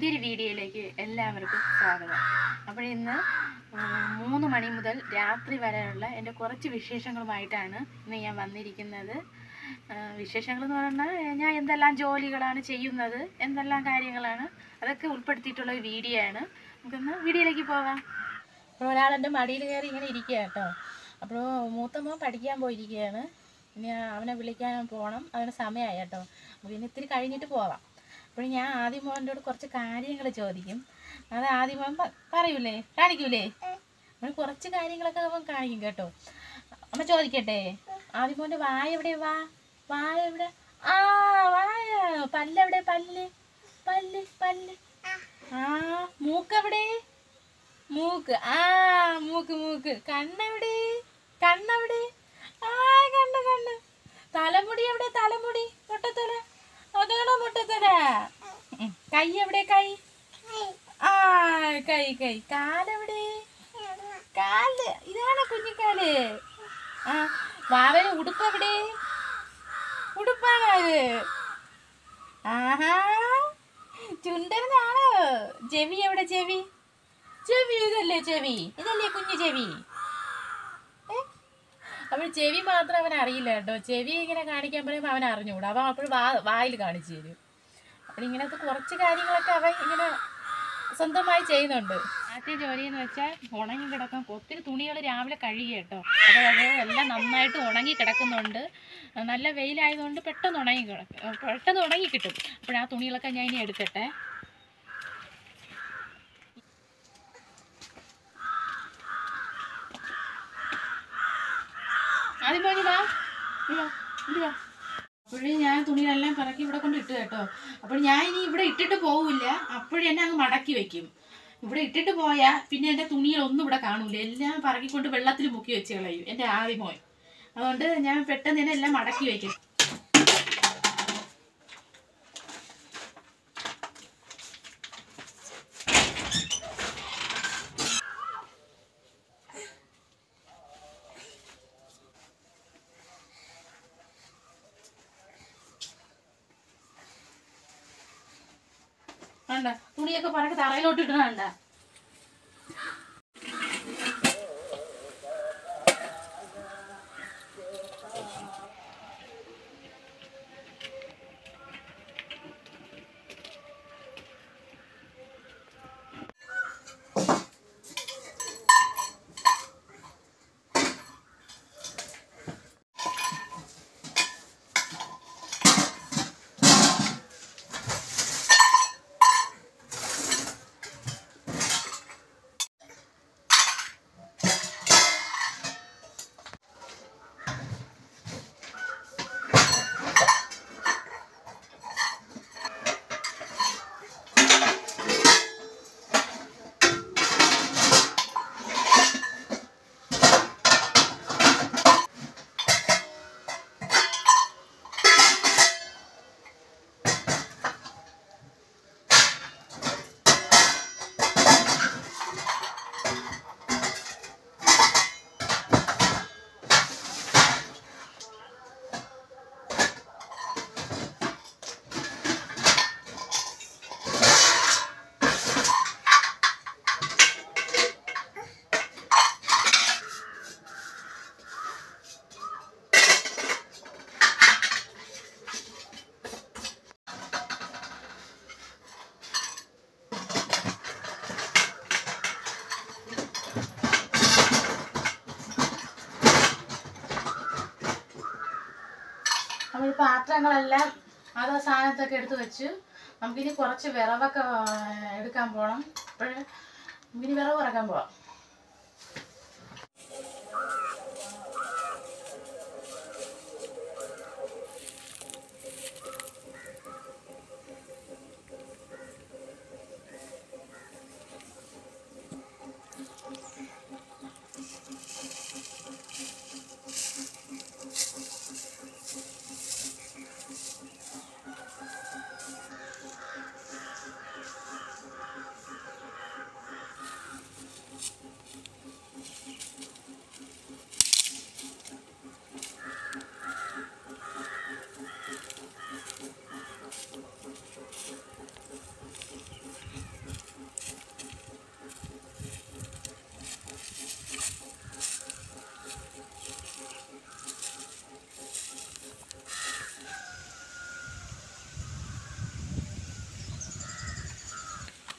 പുതിയൊരു വീഡിയോയിലേക്ക് എല്ലാവർക്കും സ്വാഗതം. അപ്പോൾ ഇന്ന് 3 മണി മുതൽ രാത്രി വരെയുള്ള എൻ്റെ കുറച്ച് വിശേഷങ്ങളുമായിട്ടാണ് ഇന്ന് ഞാൻ വന്നിരിക്കുന്നത്. വിശേഷങ്ങൾ എന്ന് പറഞ്ഞാൽ ഞാൻ എന്തെല്ലാം ജോലികളാണ് ചെയ്യുന്നത്, എന്തെല്ലാം കാര്യങ്ങളാണ്, അതൊക്കെ ഉൾപ്പെടുത്തിയിട്ടുള്ള ഒരു വീഡിയോ ആണ്. നമുക്കൊന്ന് വീഡിയോയിലേക്ക് പോകാം. അപ്പോൾ ഒരാളെൻ്റെ മടിയിൽ കയറി ഇങ്ങനെ ഇരിക്കുക കേട്ടോ. അപ്പോൾ മൂത്തമ്മ പഠിക്കാൻ പോയിരിക്കുകയാണ്. ഇനി അവനെ വിളിക്കാൻ പോകണം, അതിന് സമയമായി കേട്ടോ. അപ്പോൾ ഇനി ഇത്തിരി കഴിഞ്ഞിട്ട് പോകാം. അപ്പോൾ ഞാൻ ആദ്യം മോനോട് കുറച്ച് കാര്യങ്ങൾ ചോദിക്കും. അത് ആദ്യം മോൻ പറയൂലേ, കാണിക്കൂലേ? അവന് കുറച്ച് കാര്യങ്ങളൊക്കെ അവൻ കാണിക്കും കേട്ടോ. അമ്മ ചോദിക്കട്ടെ, ആദ്യം മോൻ്റെ വായ എവിടെ? വായ എവിടെ? ആ വായ. പല്ലെവിടെ? പല്ല് പല്ല് പല്ല്. ആ മൂക്കെവിടെ? മൂക്ക്. ആ മൂക്ക്. കണ്ണെവിടെ? കണ്ണെവിടെ? ആ കണ്ണ്. തലമുടി എവിടെ? തലമുടി. മുട്ടത്തല. അതാണോ മുട്ടത്തല? കൈ എവിടെ? കൈ. ആ കൈ. കാലെവിടെ? കാല്. ഇതാണ് കുഞ്ഞിക്കാല്. ആ വാവന് ഉടുപ്പ് എവിടെ? ഉടുപ്പാണ് അത്. ആഹാ ചുണ്ടനാണോ? ചെവി എവിടെ? ചെവി ഇതല്ലേ ചെവി? ഇതല്ലേ കുഞ്ഞു ചെവി? അപ്പോൾ ചെവി മാത്രം അവൻ അറിയില്ല കേട്ടോ. ചെവി ഇങ്ങനെ കാണിക്കാൻ പറയുമ്പോൾ അവൻ അറിഞ്ഞുകൂടാ. അവൻ അപ്പോഴും വായിൽ കാണിച്ചു തരും. അപ്പോൾ ഇങ്ങനത്തെ കുറച്ച് കാര്യങ്ങളൊക്കെ അവൻ ഇങ്ങനെ സ്വന്തമായി ചെയ്യുന്നുണ്ട്. ആദ്യ ജോലി എന്ന് വെച്ചാൽ ഉണങ്ങി കിടക്കാൻ ഒത്തിരി തുണികൾ രാവിലെ കഴുകി കേട്ടോ. അപ്പോൾ അത് എല്ലാം നന്നായിട്ട് ഉണങ്ങി കിടക്കുന്നുണ്ട്. നല്ല വെയിലായതുകൊണ്ട് പെട്ടെന്ന് ഉണങ്ങി കിട്ടും. അപ്പോൾ ആ തുണികളൊക്കെ ഞാൻ ഇനി എടുക്കട്ടെ. ആദ്യം പോയി വാ. അപ്പോഴേ ഞാൻ തുണികളെല്ലാം പറക്കി ഇവിടെ കൊണ്ട് ഇട്ട് കേട്ടോ. അപ്പോൾ ഞാൻ ഇനി ഇവിടെ ഇട്ടിട്ട് പോവില്ല. അപ്പോഴേ എന്നെ അങ്ങ് മടക്കി വെക്കും. ഇവിടെ ഇട്ടിട്ട് പോയാൽ പിന്നെ എൻ്റെ തുണികളൊന്നും ഇവിടെ കാണൂല. എല്ലാം പറക്കിക്കൊണ്ട് വെള്ളത്തിൽ മുക്കി വെച്ച് കളയും എൻ്റെ ആദ്യമോൻ. അതുകൊണ്ട് ഞാൻ പെട്ടെന്ന് തന്നെ എല്ലാം മടക്കി വയ്ക്കും. വേണ്ട തുണിയൊക്കെ പറക്കി തറയിലോട്ട് ഇടണ വേണ്ട. നമ്മൾ പാത്രങ്ങളെല്ലാം അതോ സാധനത്തൊക്കെ എടുത്ത് വെച്ച് നമുക്കിനി കുറച്ച് വിറവൊക്കെ എടുക്കാൻ പോകണം. അപ്പോൾ നമുക്കിനി വിറവ് ഇറക്കാൻ പോവാം.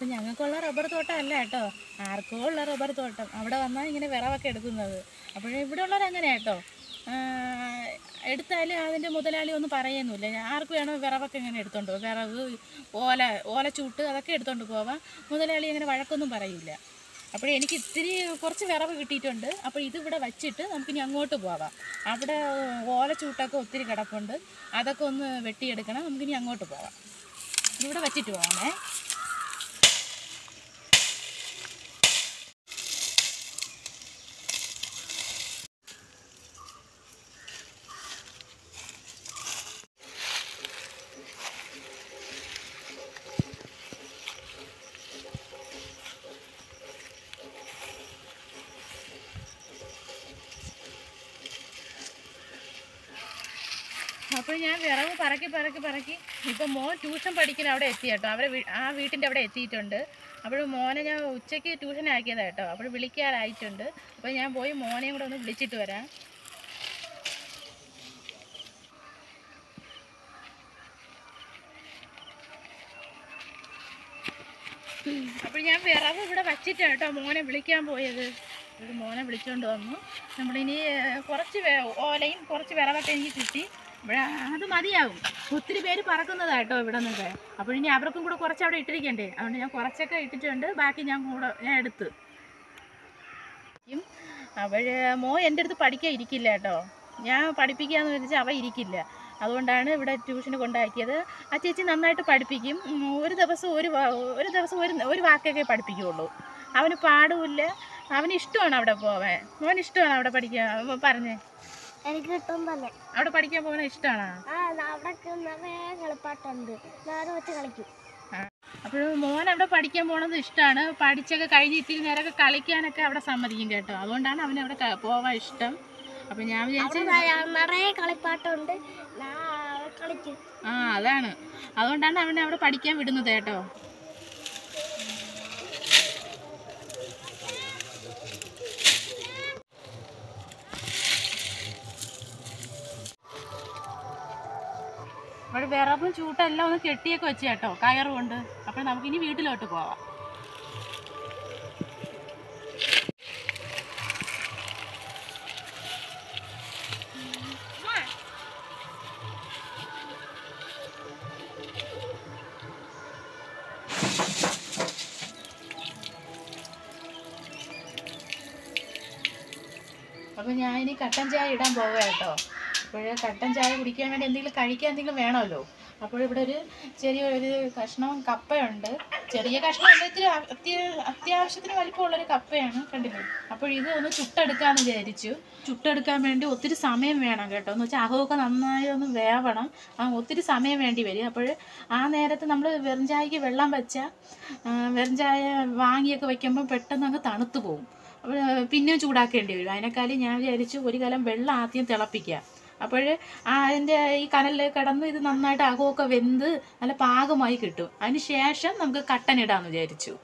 അപ്പം ഞങ്ങൾക്കുള്ള റബ്ബർ തോട്ടം അല്ല കേട്ടോ, ആർക്കോ ഉള്ള റബ്ബർ തോട്ടം. അവിടെ വന്നാൽ ഇങ്ങനെ വിറവൊക്കെ എടുക്കുന്നത്. അപ്പോഴേ ഇവിടെ ഉള്ളവരങ്ങനെ കേട്ടോ, എടുത്താലും അതിൻ്റെ മുതലാളി ഒന്നും പറയുന്നില്ല. ആർക്ക് വേണോ വിറവൊക്കെ ഇങ്ങനെ എടുത്തോണ്ട് പോകും. വിറവ്, ഓലച്ചൂട്ട് അതൊക്കെ എടുത്തോണ്ട് പോവാം. മുതലാളി അങ്ങനെ വഴക്കൊന്നും പറയില്ല. അപ്പോൾ എനിക്ക് ഇത്തിരി കുറച്ച് വിറവ് കിട്ടിയിട്ടുണ്ട്. അപ്പോൾ ഇതിവിടെ വച്ചിട്ട് നമുക്കിനി അങ്ങോട്ട് പോവാം. അവിടെ ഓലച്ചൂട്ടൊക്കെ ഒത്തിരി കിടപ്പുണ്ട്, അതൊക്കെ ഒന്ന് വെട്ടിയെടുക്കണം. നമുക്കിനി അങ്ങോട്ട് പോവാം. ഇതിവിടെ വച്ചിട്ട് പോകാമേ. അപ്പോൾ ഞാൻ വിറവ് പറക്കി ഇപ്പം മോൻ ട്യൂഷൻ പഠിക്കുന്ന അവിടെ എത്തി കേട്ടോ. ആ വീട്ടിൻ്റെ അവിടെ എത്തിയിട്ടുണ്ട്. അപ്പോൾ മോനെ ഞാൻ ഉച്ചയ്ക്ക് ട്യൂഷൻ ആക്കിയതാണ് കേട്ടോ. അപ്പോൾ വിളിക്കാറായിട്ടുണ്ട്. അപ്പോൾ ഞാൻ പോയി മോനെയും കൂടെ ഒന്ന് വിളിച്ചിട്ട് വരാം. അപ്പോൾ ഞാൻ വിറവ് ഇവിടെ വച്ചിട്ടാണ് കേട്ടോ മോനെ വിളിക്കാൻ പോയത്. ഒരു മോനെ വിളിച്ചുകൊണ്ട് വന്നു. നമ്മളിനി കുറച്ച് ഓലയും കുറച്ച് വിറവൊക്കെ എനിക്ക് കിട്ടി. അത് മതിയാവും. ഒത്തിരി പേര് പറക്കുന്നതാട്ടോ ഇവിടെ നിന്നൊക്കെ. അപ്പോൾ ഇനി അവർക്കും കൂടെ കുറച്ച് അവിടെ ഇട്ടിരിക്കണ്ടേ. അതുകൊണ്ട് ഞാൻ കുറച്ചൊക്കെ ഇട്ടിട്ടുണ്ട്, ബാക്കി ഞാൻ എടുത്ത്. അപ്പോൾ എൻ്റെ അടുത്ത് പഠിക്കാൻ ഇരിക്കില്ല കേട്ടോ. ഞാൻ പഠിപ്പിക്കാമെന്ന് വെച്ചാൽ അവ ഇരിക്കില്ല. അതുകൊണ്ടാണ് ഇവിടെ ട്യൂഷന് കൊണ്ടാക്കിയത്. ആ ചേച്ചി നന്നായിട്ട് പഠിപ്പിക്കും. ഒരു ദിവസം ഒരു വാക്കൊക്കെ പഠിപ്പിക്കുകയുള്ളൂ. അവന് പാടുമില്ല. അവന് ഇഷ്ടമാണ് അവിടെ പോവാൻ. മോന് ഇഷ്ടമാണ് അവിടെ പഠിക്കാൻ. പറഞ്ഞേ, എനിക്ക് കിട്ടും തന്നെ. അവിടെ പഠിക്കാൻ പോകുന്ന ഇഷ്ടമാണോ? കളിക്കും. അപ്പോൾ മോൻ അവിടെ പഠിക്കാൻ പോണത് ഇഷ്ടമാണ്. പഠിച്ചൊക്കെ കഴിഞ്ഞ് ഇത്തിരി നേരമൊക്കെ കളിക്കാനൊക്കെ അവിടെ സമ്മതിക്കും കേട്ടോ. അതുകൊണ്ടാണ് അവന് അവിടെ പോവാൻ ഇഷ്ടം. അപ്പം ഞാൻ വിചാരിച്ചു നിറയെ കളിപ്പാട്ടുണ്ട്, കളിക്കും. അതാണ്, അതുകൊണ്ടാണ് അവനെ അവിടെ പഠിക്കാൻ വിടുന്നത് കേട്ടോ. ഇവിടെ വിറവും ചൂട്ടെല്ലാം ഒന്ന് കെട്ടിയൊക്കെ വെച്ച് കേട്ടോ, കയറുകൊണ്ട്. അപ്പോൾ നമുക്കിനി വീട്ടിലോട്ട് പോവാം. അപ്പോൾ ഞാനിനി കട്ടൻ ചായ ഇടാൻ പോവുക കേട്ടോ. അപ്പോൾ കട്ടൻ ചായ കുടിക്കാൻ വേണ്ടി എന്തെങ്കിലും കഴിക്കാൻ എന്തെങ്കിലും വേണമല്ലോ. അപ്പോൾ ഇവിടെ ഒരു ചെറിയൊരു കഷ്ണം കപ്പയുണ്ട്. ചെറിയ കഷ്ണമല്ല, ഇത്തിരി അത്യാവശ്യത്തിന് വലിപ്പമുള്ളൊരു കപ്പയാണ്, കണ്ടില്ലേ. അപ്പോൾ ഇത് ഒന്ന് ചുട്ടെടുക്കാമെന്ന് വിചാരിച്ചു. ചുട്ടെടുക്കാൻ വേണ്ടി ഒത്തിരി സമയം വേണം കേട്ടോ. എന്ന് വെച്ചാൽ അകമൊക്കെ നന്നായി ഒന്ന് വേവണം. ഒത്തിരി സമയം വേണ്ടി വരും. അപ്പോൾ ആ നേരത്ത് നമ്മൾ വെറുംചായക്ക് വെള്ളം വെച്ചാൽ വെറുംചായ വാങ്ങിയൊക്കെ വയ്ക്കുമ്പോൾ പെട്ടെന്ന് അങ്ങ് തണുത്ത് പോകും. അപ്പോൾ പിന്നെയും ചൂടാക്കേണ്ടി വരും. അതിനേക്കാളും ഞാൻ വിചാരിച്ചു ഒരു കലം വെള്ളം ആദ്യം തിളപ്പിക്കുക. അപ്പോൾ അതിൻ്റെ ഈ കനലിൽ കിടന്ന് ഇത് നന്നായിട്ട് അകമൊക്കെ വെന്ത് നല്ല പാകമായി കിട്ടും. അതിന് ശേഷം നമുക്ക് കട്ടനിടാമെന്ന് വിചാരിച്ചു.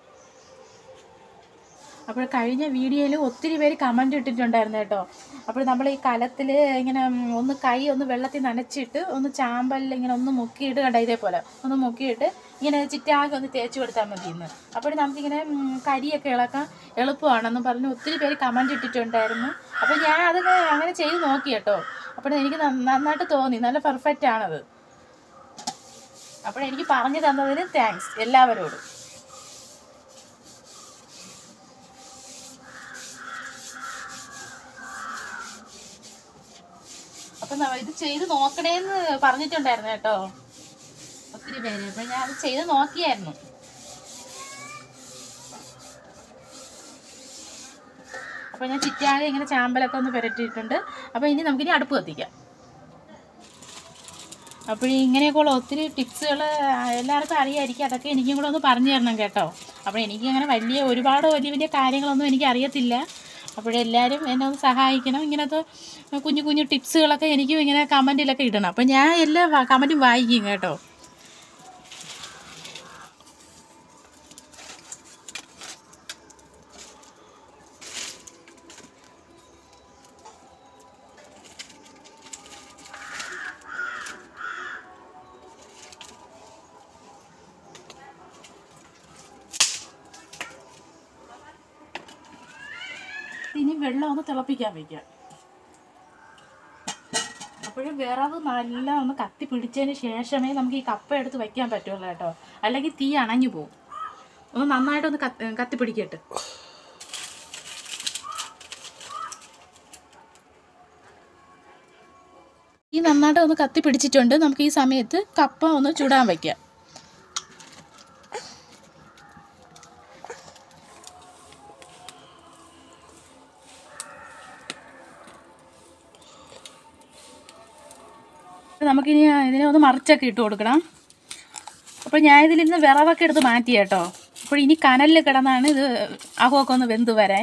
അപ്പോൾ കഴിഞ്ഞ വീഡിയോയിൽ ഒത്തിരി പേര് കമൻ്റ് ഇട്ടിട്ടുണ്ടായിരുന്നു കേട്ടോ. അപ്പോൾ നമ്മൾ ഈ കലത്തിൽ ഇങ്ങനെ കൈ വെള്ളത്തിൽ നനച്ചിട്ട് ചാമ്പലിൽ ഇങ്ങനെ മുക്കിയിട്ട് കണ്ട ഇതേപോലെ മുക്കിയിട്ട് ഇങ്ങനെ ചിറ്റാകെ തേച്ച് കൊടുത്താൽ മതിയെന്ന്. അപ്പോൾ നമുക്കിങ്ങനെ കരിയൊക്കെ ഇളക്കാൻ എളുപ്പമാണെന്ന് പറഞ്ഞ് ഒത്തിരി പേര് കമൻ്റ് ഇട്ടിട്ടുണ്ടായിരുന്നു. അപ്പോൾ ഞാൻ അത് അങ്ങനെ ചെയ്ത് നോക്കി കേട്ടോ. അപ്പോൾ എനിക്ക് നന്നായിട്ട് തോന്നി, നല്ല പെർഫെക്റ്റ് ആണത്. അപ്പോൾ എനിക്ക് പറഞ്ഞു തന്നതിന് താങ്ക്സ് എല്ലാവരോടും. അപ്പം ഇത് ചെയ്ത് നോക്കണേന്ന് പറഞ്ഞിട്ടുണ്ടായിരുന്നു കേട്ടോ ഒത്തിരി പേര്. അപ്പം ഞാൻ അത് ചെയ്ത് നോക്കിയായിരുന്നു. അപ്പോൾ ഞാൻ ചിറ്റാകെ ഇങ്ങനെ ചാമ്പലൊക്കെ പുരട്ടിയിട്ടുണ്ട്. അപ്പോൾ ഇനി നമുക്കിനി അടുപ്പ് കത്തിക്കാം. അപ്പോൾ ഇങ്ങനെയൊക്കെയുള്ള ഒത്തിരി ടിപ്സുകൾ എല്ലാവർക്കും അറിയാമായിരിക്കും. അതൊക്കെ എനിക്കും കൂടെ ഒന്ന് പറഞ്ഞു തരണം കേട്ടോ. അപ്പോൾ എനിക്കങ്ങനെ ഒരുപാട് വലിയ കാര്യങ്ങളൊന്നും എനിക്ക് അറിയത്തില്ല. അപ്പോഴെല്ലാവരും എന്നെ ഒന്ന് സഹായിക്കണം. ഇങ്ങനത്തെ കുഞ്ഞു കുഞ്ഞു ടിപ്സുകളൊക്കെ എനിക്കും ഇങ്ങനെ കമൻറ്റിലൊക്കെ ഇടണം. അപ്പോൾ ഞാൻ എല്ലാ കമൻറ്റും വായിക്കും കേട്ടോ. ഇനി വെള്ളം ഒന്ന് തിളപ്പിക്കാൻ വയ്ക്കാം. അപ്പോഴും വിറവ് നല്ല ഒന്ന് കത്തി പിടിച്ചതിന് ശേഷമേ നമുക്ക് ഈ കപ്പ എടുത്ത് വയ്ക്കാൻ പറ്റുള്ളൂ കേട്ടോ, അല്ലെങ്കിൽ തീ അണഞ്ഞു പോകും. ഒന്ന് നന്നായിട്ടൊന്ന് കത്തി പിടിക്കട്ടെ. ഈ നന്നായിട്ട് ഒന്ന് കത്തി പിടിച്ചിട്ടുണ്ട്. നമുക്ക് ഈ സമയത്ത് കപ്പ ഒന്ന് ചുടാൻ വയ്ക്കാം. നമുക്കിനി ഇതിനെ ഒന്ന് മറിച്ചൊക്കെ ഇട്ട് കൊടുക്കണം. അപ്പോൾ ഞാൻ ഇതിലിരുന്ന് വിറവൊക്കെ എടുത്ത് മാറ്റി കേട്ടോ. അപ്പോൾ ഇനി കനലിൽ കിടന്നാണ് ഇത് അകമൊക്കെ ഒന്ന് വെന്ത് വരാൻ.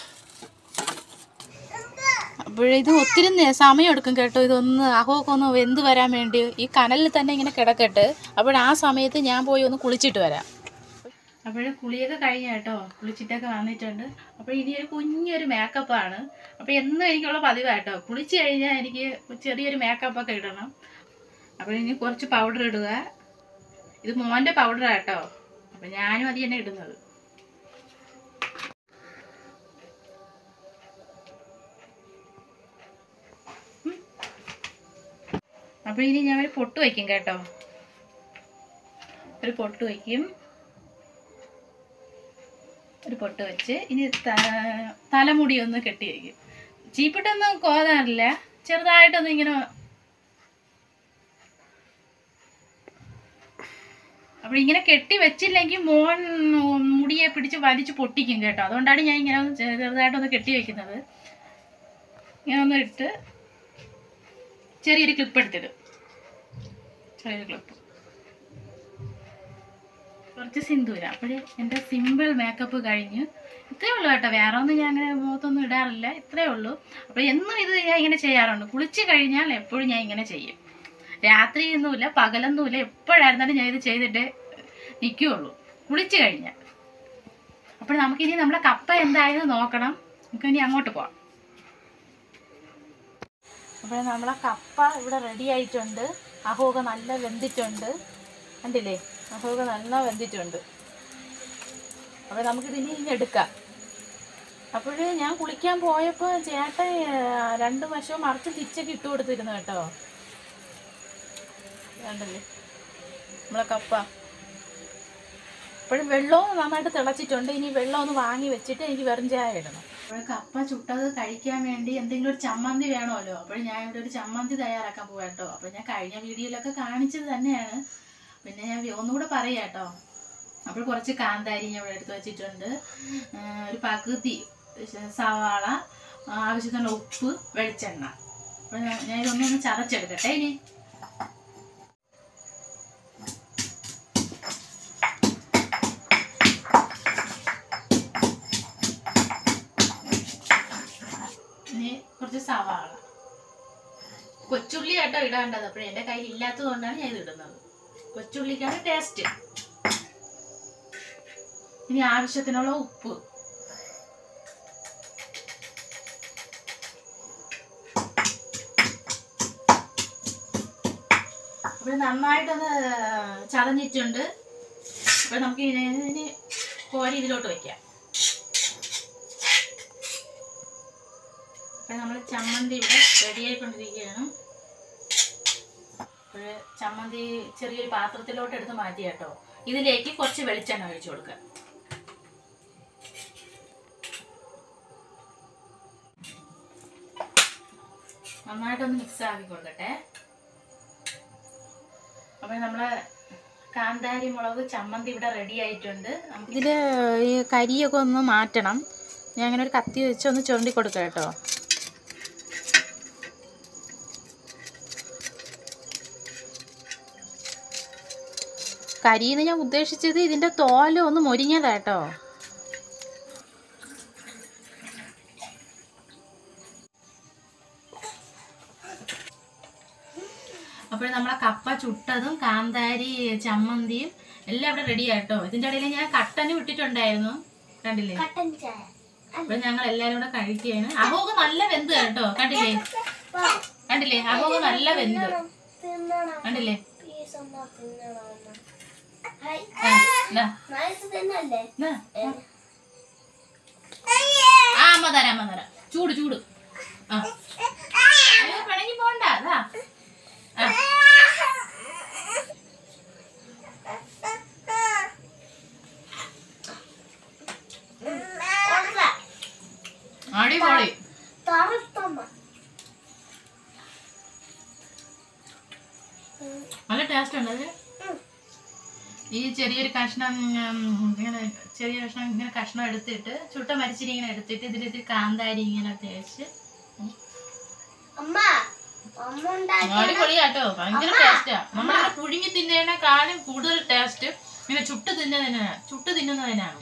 അപ്പോഴിത് ഒത്തിരി സമയം എടുക്കും കേട്ടോ, ഇതൊന്ന് അകമൊക്കെ ഒന്ന് വെന്ത് വരാൻ വേണ്ടി. ഈ കനലിൽ തന്നെ ഇങ്ങനെ കിടക്കട്ടെ. അപ്പോൾ ആ സമയത്ത് ഞാൻ പോയി ഒന്ന് കുളിച്ചിട്ട് വരാം. അപ്പോൾ കുളിയൊക്കെ കഴിഞ്ഞ കേട്ടോ, കുളിച്ചിട്ടൊക്കെ വന്നിട്ടുണ്ട്. അപ്പോൾ ഇനി ഒരു കുഞ്ഞൊരു മേക്കപ്പാണ്. അപ്പോൾ എന്നും എനിക്കുള്ള പതിവാട്ടോ, കുളിച്ച് കഴിഞ്ഞാൽ എനിക്ക് ചെറിയൊരു മേക്കപ്പൊക്കെ ഇടണം. അപ്പോൾ ഇനി കുറച്ച് പൗഡർ ഇടുക. ഇത് മോൻ്റെ പൗഡറാണ് കേട്ടോ, അപ്പോൾ ഞാനും അത് തന്നെ ഇടുന്നത്. അപ്പോൾ ഇനി ഞാൻ ഒരു പൊട്ട് വയ്ക്കും കേട്ടോ, ഒരു പൊട്ട് വയ്ക്കും. ഒരു പൊട്ട് വെച്ച് ഇനി തലമുടി ഒന്ന് കെട്ടി വയ്ക്കും. ചീപ്പിട്ടൊന്നും കോതാറില്ല, ചെറുതായിട്ടൊന്നും ഇങ്ങനെ. അപ്പോൾ ഇങ്ങനെ കെട്ടി വെച്ചില്ലെങ്കിൽ മോൻ മുടിയെ പിടിച്ച് വലിച്ച് പൊട്ടിക്കും കേട്ടോ. അതുകൊണ്ടാണ് ഞാൻ ഇങ്ങനെ ഒന്ന് ചെറുതായിട്ടൊന്ന് കെട്ടി വയ്ക്കുന്നത്. ഇങ്ങനെ ഒന്ന് ഇട്ട് ചെറിയൊരു ക്ലിപ്പ് എടുത്തിടും, ചെറിയൊരു ക്ലിപ്പ്, കുറച്ച് സിന്ദൂരം. അപ്പോഴേ എൻ്റെ സിമ്പിൾ മേക്കപ്പ് കഴിഞ്ഞ്. ഇത്രയേ ഉള്ളൂ കേട്ടോ, വേറെ ഒന്നും ഞാൻ അങ്ങനെ മുഖത്തൊന്നും ഇടാറില്ല, ഇത്രയേ ഉള്ളൂ. അപ്പോൾ എന്നും ഇത് ഞാൻ ഇങ്ങനെ ചെയ്യാറുണ്ട്. കുളിച്ച് കഴിഞ്ഞാൽ എപ്പോഴും ഞാൻ ഇങ്ങനെ ചെയ്യും. രാത്രിയൊന്നുമില്ല, പകലൊന്നുമില്ല, എപ്പോഴായിരുന്നാലും ഞാൻ ഇത് ചെയ്തിട്ടേ നിൽക്കുകയുള്ളൂ കുളിച്ച് കഴിഞ്ഞാൽ. അപ്പോൾ നമുക്കിനി നമ്മളെ കപ്പ എന്തായാലും നോക്കണം. നമുക്കിനി അങ്ങോട്ട് പോവാം. അപ്പോൾ നമ്മളെ കപ്പ ഇവിടെ റെഡി ആയിട്ടുണ്ട്. അഹമൊക്കെ നല്ല വെന്തിട്ടുണ്ട്, കണ്ടില്ലേ? അഹമൊക്കെ നല്ല വെന്തിട്ടുണ്ട്. അപ്പോൾ നമുക്കിതിനി ഇനി എടുക്കാം. അപ്പോൾ ഞാൻ കുളിക്കാൻ പോയപ്പോൾ ചേട്ടൻ 2 വശവും മറിച്ച് തിരിച്ചൊക്കെ ഇട്ട് കൊടുത്തിരുന്നു കേട്ടോ. കണ്ടല്ലേ നമ്മളെ കപ്പ. അപ്പോഴും വെള്ളവും നന്നായിട്ട് തിളച്ചിട്ടുണ്ട്. ഇനി വെള്ളം ഒന്ന് വാങ്ങി വെച്ചിട്ട് എനിക്ക് വെറും ചായ ഇടണം. അപ്പോൾ കപ്പ ചുട്ടത് കഴിക്കാൻ വേണ്ടി എന്തെങ്കിലും ഒരു ചമ്മന്തി വേണമല്ലോ. അപ്പോൾ ഞാൻ ഇവിടെ ഒരു ചമ്മന്തി തയ്യാറാക്കാൻ പോകാം കേട്ടോ. അപ്പോൾ ഞാൻ കഴിഞ്ഞ വീഡിയോയിലൊക്കെ കാണിച്ചത് തന്നെയാണ്, പിന്നെ ഞാൻ ഒന്നുകൂടെ പറയാം കേട്ടോ. അപ്പോൾ കുറച്ച് കാന്താരി ഞാൻ ഇവിടെ എടുത്ത് വെച്ചിട്ടുണ്ട്, ഒരു പകുതി സവാള, ആവശ്യത്തിനുള്ള ഉപ്പ്, വെളിച്ചെണ്ണ. അപ്പോൾ ഞാൻ ഇതൊന്നൊന്ന് ചതച്ചെടുക്കട്ടെ. ഇനി കുറച്ച് സവാള, കൊച്ചുള്ളി കേട്ടോ ഇടാണ്ടത്. അപ്പോൾ എൻ്റെ കയ്യിൽ ഇല്ലാത്തത് കൊണ്ടാണ് ഞാൻ ഇത് ഇടുന്നത്. കൊച്ചുള്ളിക്കാണ് ടേസ്റ്റ്. ഇനി ആവശ്യത്തിനുള്ള ഉപ്പ്, അപ്പോൾ നന്നായിട്ടൊന്ന് ചതഞ്ഞിട്ടുണ്ട്. അപ്പോൾ നമുക്ക് ഇനി കോരി ഇതിലോട്ട് വയ്ക്കാം. അപ്പോൾ നമ്മൾ ചമ്മന്തി ഇവിടെ റെഡി ആയിക്കൊണ്ടിരിക്കുകയാണ്. അപ്പോൾ ചമ്മന്തി ചെറിയൊരു പാത്രത്തിലോട്ട് എടുത്ത് മാറ്റി കേട്ടോ. ഇതിലേക്ക് കുറച്ച് വെളിച്ചെണ്ണ ഒഴിച്ചു കൊടുക്കുക. നന്നായിട്ടൊന്ന് മിക്സ് ആക്കി കൊടുക്കട്ടെ. അപ്പോൾ നമ്മളെ കാന്താരി മുളക് ചമ്മന്തി ഇവിടെ റെഡി ആയിട്ടുണ്ട്. ഇതിൽ ഈ കരിയൊക്കെ ഒന്ന് മാറ്റണം. ഞാൻ അങ്ങനെ ഒരു കത്തി വെച്ച് ഒന്ന് ചുരണ്ടി കൊടുക്കാം കേട്ടോ. കരിന്ന് ഞാൻ ഉദ്ദേശിച്ചത് ഇതിൻ്റെ തോല് ഒന്ന് മൊരിഞ്ഞതാട്ടോ. അപ്പോൾ നമ്മളെ കപ്പ ചുട്ടതും കാന്താരി ചമ്മന്തിയും എല്ലാം ഇവിടെ റെഡി ആയിട്ടോ. ഇതിൻ്റെ ഇടയിൽ ഞാൻ കട്ടനും ഇട്ടിട്ടുണ്ടായിരുന്നു, കണ്ടില്ലേ? അപ്പോൾ ഞങ്ങൾ എല്ലാവരും കൂടെ കഴിക്കുകയാണ്. അഹമൊക്കെ നല്ല വെന്ത് കേട്ടോ, കണ്ടില്ലേ? കണ്ടില്ലേ? അഹമൊക്കെ നല്ല വെന്ത്, കണ്ടില്ലേ? ആ തരാം ചൂട് ചൂട്. ആ പിണങ്ങി പോണ്ട. അതാ അടിപൊളി. നല്ല ടേസ്റ്റ് ഉണ്ട്. അത് ഈ ചെറിയൊരു കഷ്ണം ഇങ്ങനെ ഇങ്ങനെ കഷ്ണം എടുത്തിട്ട് ചുട്ട മരിച്ചിരി ഇങ്ങനെ എടുത്തിട്ട് ഇതിലിട്ട് കാന്താരി ഇങ്ങനെ തേച്ച് അടിപൊളിയാട്ടോ. ഭയങ്കര ടേസ്റ്റാ. നമ്മളിങ്ങനെ പുഴുങ്ങി തിന്നതിനേക്കാളും കൂടുതൽ ടേസ്റ്റ് ഇങ്ങനെ ചുട്ട് തിന്നുന്നതിനാണ്.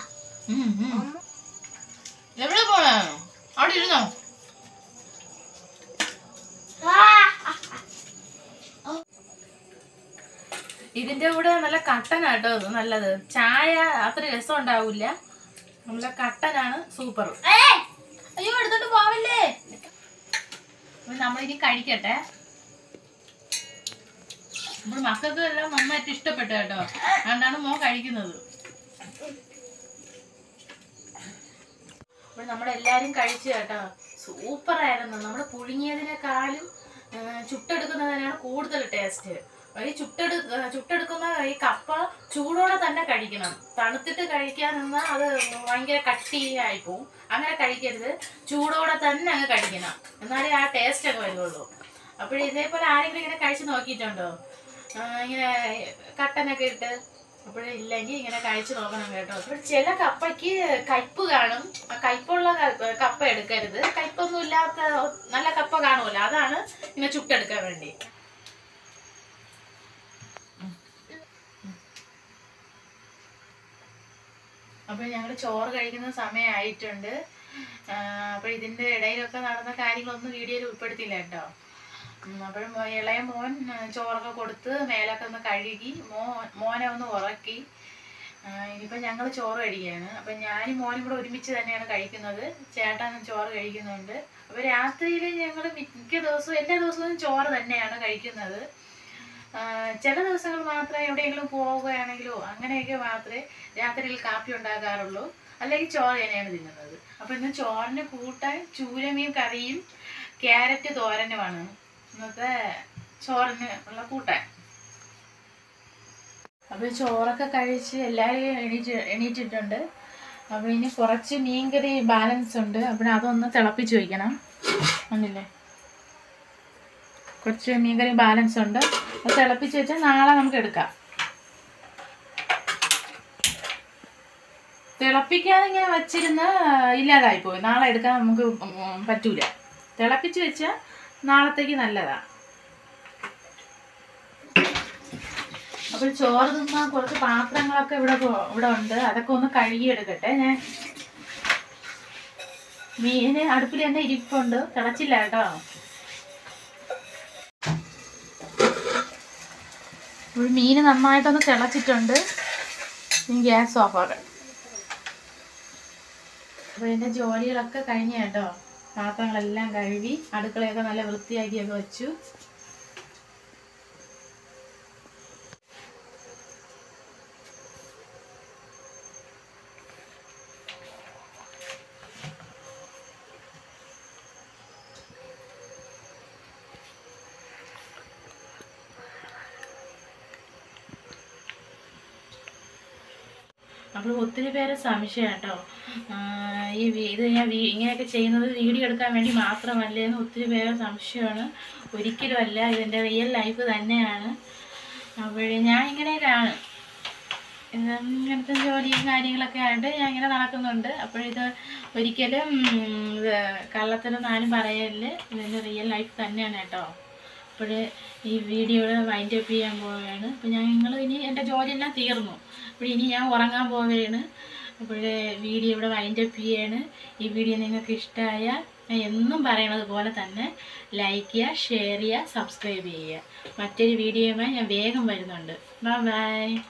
എവിടെ പോണോ? അവിടെ ഇരുന്നോ? ഇതിന്റെ കൂടെ നല്ല കട്ടനാട്ടോ നല്ലത്. ചായ അത്ര രസം ഉണ്ടാവില്ല. നല്ല കട്ടനാണ് സൂപ്പർ. അയ്യോ എടുത്തോണ്ട് പോവല്ലേ. നമ്മളിനി കഴിക്കട്ടെ. നമ്മുടെ മക്കൾക്ക് എല്ലാം നന്നായിട്ട് ഇഷ്ടപ്പെട്ടു കേട്ടോ. അതുകൊണ്ടാണ് മോൻ കഴിക്കുന്നത്. അപ്പോൾ നമ്മളെല്ലാരും കഴിച്ചു കേട്ടോ. സൂപ്പറായിരുന്നു. നമ്മൾ പുഴുങ്ങിയതിനേക്കാളും ചുട്ടെടുക്കുന്നതിനാണ് കൂടുതൽ ടേസ്റ്റ്. ഈ ചുട്ടെടുക്കുന്ന ഈ കപ്പ ചൂടോടെ തന്നെ കഴിക്കണം. തണുത്തിട്ട് കഴിക്കാൻ നിന്നാൽ അത് ഭയങ്കര കട്ടിയായി പോവും. അങ്ങനെ കഴിക്കരുത്. ചൂടോടെ തന്നെ അങ്ങ് കഴിക്കണം. എന്നാലേ ആ ടേസ്റ്റ് ഒക്കെ വരുള്ളൂ. അപ്പോൾ ഇതേപോലെ ആരെങ്കിലും ഇങ്ങനെ കഴിച്ച് നോക്കിയിട്ടുണ്ടോ? ഇങ്ങനെ കട്ടനൊക്കെ ഇട്ട്? അപ്പോഴില്ലെങ്കിൽ ഇങ്ങനെ കഴിച്ച് നോക്കണം കേട്ടോ. അപ്പോൾ ചില കപ്പയ്ക്ക് കയ്പ്പ് കാണും. കയ്പ്പുള്ള കപ്പ എടുക്കരുത്. കയ്പ്പൊന്നും ഇല്ലാത്ത നല്ല കപ്പ കാണുമല്ലോ, അതാണ് ഇങ്ങനെ ചുട്ടെടുക്കാൻ വേണ്ടി. അപ്പോൾ ഞങ്ങൾ ചോറ് കഴിക്കുന്ന സമയമായിട്ടുണ്ട്. അപ്പോൾ ഇതിൻ്റെ ഇടയിലൊക്കെ നടന്ന കാര്യങ്ങളൊന്നും വീഡിയോയിൽ ഉൾപ്പെടുത്തിയില്ല കേട്ടോ. അപ്പോഴും ഇളയ മോൻ ചോറൊക്കെ കൊടുത്ത് മേലൊക്കെ ഒന്ന് കഴുകി മോനെ ഒന്ന് ഉറക്കി. ഇനിയിപ്പോൾ ഞങ്ങൾ ചോറ് കഴിക്കുകയാണ്. അപ്പം ഞാനും മോനും കൂടെ ഒരുമിച്ച് തന്നെയാണ് കഴിക്കുന്നത്. ചേട്ടൻ ചോറ് കഴിക്കുന്നുണ്ട്. അപ്പോൾ രാത്രിയിൽ ഞങ്ങൾ മിക്ക ദിവസവും എല്ലാ ദിവസവും ചോറ് തന്നെയാണ് കഴിക്കുന്നത്. ചില ദിവസങ്ങൾ മാത്രമേ എവിടെയെങ്കിലും പോവുകയാണെങ്കിലോ അങ്ങനെയൊക്കെ മാത്രമേ രാത്രിയിൽ കാപ്പി ഉണ്ടാക്കാറുള്ളൂ. അല്ലെങ്കിൽ ചോറ് തന്നെയാണ് തിന്നുന്നത്. അപ്പോൾ ഇന്ന് ചോറിന് കൂട്ടാൻ ചൂരമീൻ കറിയും ക്യാരറ്റ് തോരനുമാണ് ഇന്നത്തെ ചോറിന് ഉള്ള കൂട്ടാൻ. അപ്പോൾ ചോറൊക്കെ കഴിച്ച് എല്ലാവരും എണീറ്റിട്ടുണ്ട്. അപ്പോൾ ഇനി കുറച്ച് മീൻകറി ബാലൻസ് ഉണ്ട്. അപ്പോൾ അതൊന്ന് തിളപ്പിച്ച് വയ്ക്കണം. ഉണ്ടല്ലേ, കുറച്ച് മീൻകറി ബാലൻസ് ഉണ്ട്. അത് തിളപ്പിച്ച് വെച്ചാൽ നാളെ നമുക്ക് എടുക്കാം. തിളപ്പിക്കാതെ ഇങ്ങനെ വച്ചിരുന്ന് ഇല്ലാതായിപ്പോയി. നാളെ എടുക്കാൻ നമുക്ക് പറ്റൂല. തിളപ്പിച്ച് വെച്ചാൽ നാളത്തേക്ക് നല്ലതാണ്. അപ്പോൾ ചോറ് തിന്നാൻ കുറച്ച് പാത്രങ്ങളൊക്കെ ഇവിടെ ഉണ്ട്. അതൊക്കെ ഒന്ന് കഴുകിയെടുക്കട്ടെ. ഞാൻ മീന് അടുപ്പിൽ തന്നെ ഇരിപ്പുണ്ട്. തിളച്ചില്ല കേട്ടോ. അപ്പോൾ മീൻ നന്നായിട്ടൊന്ന് തിളച്ചിട്ടുണ്ട്. ഇനി ഗ്യാസ് ഓഫ് ആക്കാം. അപ്പോൾ എൻ്റെ ജോലികളൊക്കെ കഴിഞ്ഞ കേട്ടോ. പാത്രങ്ങളെല്ലാം കഴുകി അടുക്കളയൊക്കെ നല്ല വൃത്തിയാക്കിയൊക്കെ വെച്ചു. അപ്പോൾ ഒത്തിരി പേരെ സംശയം കേട്ടോ, ഇത് ഞാൻ ഇങ്ങനെയൊക്കെ ചെയ്യുന്നത് വീഡിയോ എടുക്കാൻ വേണ്ടി മാത്രമല്ലേ എന്ന് ഒത്തിരി പേരെ സംശയമാണ്. ഒരിക്കലും അല്ല, ഇതിൻ്റെ റിയൽ ലൈഫ് തന്നെയാണ്. അപ്പോൾ ഞാൻ ഇങ്ങനെയൊക്കെയാണ്, ഇങ്ങനത്തെ ജോലിയും കാര്യങ്ങളൊക്കെ ആയിട്ട് ഞാൻ ഇങ്ങനെ നടക്കുന്നുണ്ട്. അപ്പോഴിത് ഒരിക്കലും കള്ളത്തരം ആരും പറയല്ല, ഇതിൻ്റെ റിയൽ ലൈഫ് തന്നെയാണ് കേട്ടോ. അപ്പോൾ ഈ വീഡിയോ വൈൻഡ് അപ്പ് ചെയ്യാൻ പോവുകയാണ്. അപ്പോൾ ഞങ്ങൾ ഇനി എൻ്റെ ജോലിയെല്ലാം തീർന്നു. അപ്പോൾ ഇനി ഞാൻ ഉറങ്ങാൻ പോവുകയാണ്. അപ്പോൾ വീഡിയോ ഇവിടെ വൈൻഡ് അപ്പ് ചെയ്യാണ്. ഈ വീഡിയോ നിങ്ങൾക്ക് ഇഷ്ടമായാൽ ഞാൻ എന്നും പറയണത് പോലെ തന്നെ ലൈക്ക് ചെയ്യുക, ഷെയർ ചെയ്യുക, സബ്സ്ക്രൈബ് ചെയ്യുക. മറ്റൊരു വീഡിയോയുമായി ഞാൻ വേഗം വരുന്നുണ്ട്. Bye by.